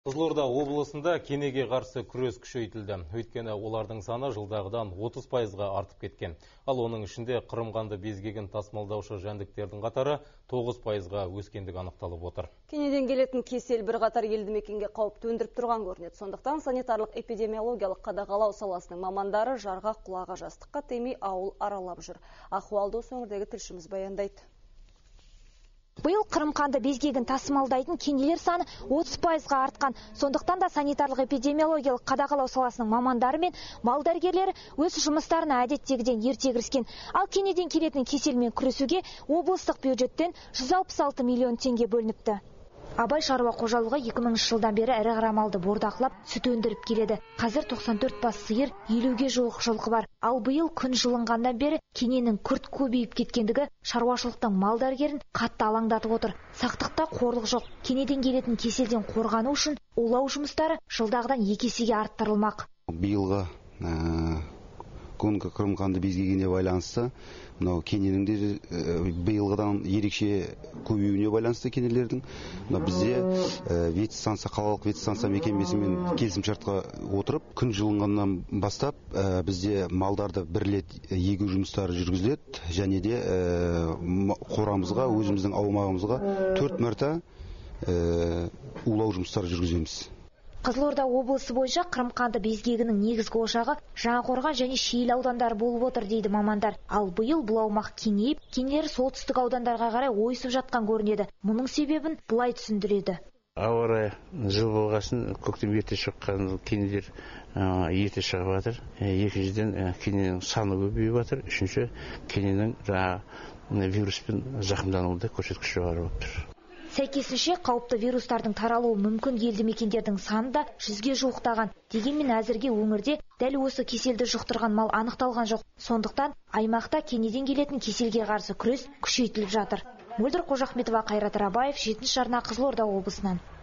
Қызылорда облысында кенеге қарсы күрес күшейтілді. Өйткені олардың саны жылдағыдан 30%-ға артып кеткен. Ал оның ішінде қырымқанды безгегін тасымалдаушы жәндіктердің қатары 9%-ға өскендігі анықталып отыр. Кенеден келетін кесел бірқатар елді мекенге қауіп төндіріп тұрған көрінеді. Сондықтан санитарлық эпидемиологиялық қадағалау саласының мамандары жарға құлағы жастыққа тимей ауыл аралап жүр. Ахуалды осы өңірдегі тілшіміз баяндайды. Биыл қырымқанды безгегін тасымалдайтын кенелер саны 30%-ға артқан. Сондықтан да санитарлық эпидемиологиялық қадағалау саласының мамандары мен мал дәрігерлері өз жұмыстарына әдеттегіден ерте кіріскен. Ал кенеден келетін кеселмен күресуге облыстық бюджеттен 166 миллион теңге бөлініпті. Абай шаруа қожалығы 2000 жылдан бері ірі қара малды бордақылап, сүт өндіріп келеді. Қазір 94 бас сиыр, 50-ге жуық жылқы бар. Ал биыл күн жылынғандан бері кененің күрт көбейіп кеткендігі шаруашылықтың мал дәрігерін қатты алаңдатып отыр. Сақтықта қорлық жоқ. Кенеден келетін кеселден қорғану үшін улау жұмыстары жылдағыдан 2 есеге арттырылмақ. Биылғы қырымқанды безгегіне байланысты мынау кененің де биылғыдан ерекше көбеюіне байланысты кенелердің бізде ветстанция, қалалық ветстанция мекемесімен келісімшартқа отырып, күн жылынғаннан бастап бізде малдарды бір рет егу жұмыстары жүргізіледі, және де қорамызға, өзіміздің аумағымызға 4 мәрте улау жұмыстары жүргіземіз. Қызылорда облысы бойынша қырымқанды безгегінің негізгі ошағы Жаңақорған және Шиелі аудандары болып отыр дейді мамандар. Ал биыл бұл аумақ кеңейіп, кенелер солтүстік аудандарға қарай ойысып жатқан көрінеді. Мұның себебін былай түсіндіреді. Ауа райы жыл болғасын көктем ерте шыққан кенелер ерте шығып жатыр. Екіншіден кененің саны көбейіп жатыр. Үшінші кененің вируспен зақымдануында көрсеткіші жоғары болып тұр. Сәйкесінше қауіпті вирустардың таралуы мүмкін елді мекендердің саны да 100-ге жуықтаған. Дегенмен әзірге өңірде дәл осы кеселді жұқтырған мал анықталған жоқ. Сондықтан аймақта кенеден келетін кеселге қарсы күрес күшейтіліп жатыр. Мөлдір Қожахметова, Қайрат Рабаев, 7-ші арна, Қызылорда облысынан.